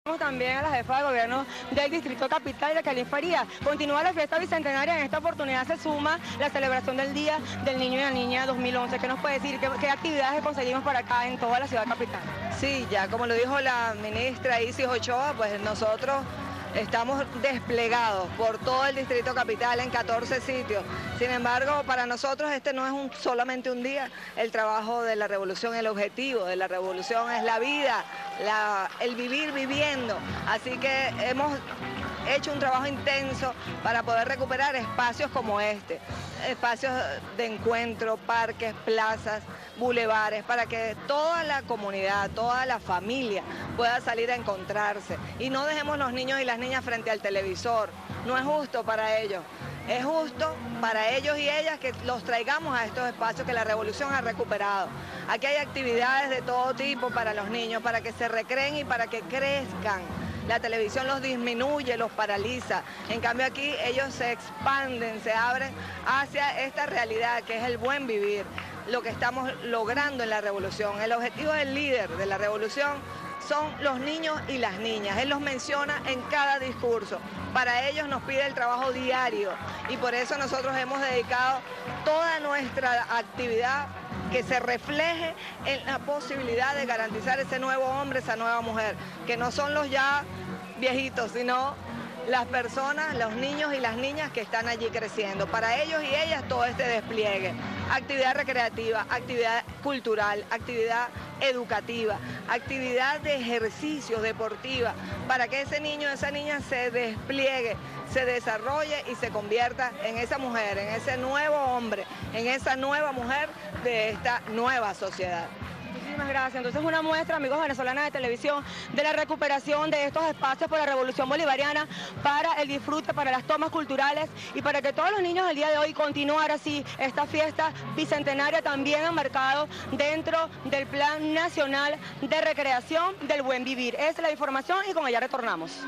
También a la jefa de gobierno del Distrito Capital, Jacqueline Farías. Continúa la fiesta bicentenaria, en esta oportunidad se suma la celebración del Día del Niño y la Niña 2011. ¿Qué nos puede decir? ¿Qué actividades conseguimos para acá en toda la ciudad capital? Sí, ya como lo dijo la ministra Isis Ochoa, pues nosotros estamos desplegados por todo el Distrito Capital en 14 sitios. Sin embargo, para nosotros este no es solamente un día. El trabajo de la revolución, el objetivo de la revolución es la vida, el vivir viviendo. Así que hemos hecho un trabajo intenso para poder recuperar espacios como este, espacios de encuentro, parques, plazas, bulevares, para que toda la comunidad, toda la familia pueda salir a encontrarse y no dejemos los niños y las niñas frente al televisor. No es justo para ellos. Es justo para ellos y ellas que los traigamos a estos espacios que la revolución ha recuperado. Aquí hay actividades de todo tipo para los niños, para que se recreen y para que crezcan. La televisión los disminuye, los paraliza. En cambio aquí ellos se expanden, se abren hacia esta realidad que es el buen vivir, lo que estamos logrando en la revolución. El objetivo del líder de la revolución son los niños y las niñas. Él los menciona en cada discurso. Para ellos nos pide el trabajo diario y por eso nosotros hemos dedicado toda nuestra actividad que se refleje en la posibilidad de garantizar ese nuevo hombre, esa nueva mujer, que no son los ya viejitos, sino las personas, los niños y las niñas que están allí creciendo. Para ellos y ellas todo este despliegue. Actividad recreativa, actividad cultural, actividad educativa, actividad de ejercicio deportiva, para que ese niño, esa niña se despliegue, se desarrolle y se convierta en esa mujer, en ese nuevo hombre, en esa nueva mujer de esta nueva sociedad. Muchísimas gracias. Entonces una muestra, amigos venezolanos de televisión, de la recuperación de estos espacios por la Revolución Bolivariana para el disfrute, para las tomas culturales y para que todos los niños el día de hoy continuar así esta fiesta bicentenaria también enmarcado dentro del Plan Nacional de Recreación del Buen Vivir. Esa es la información y con ella retornamos.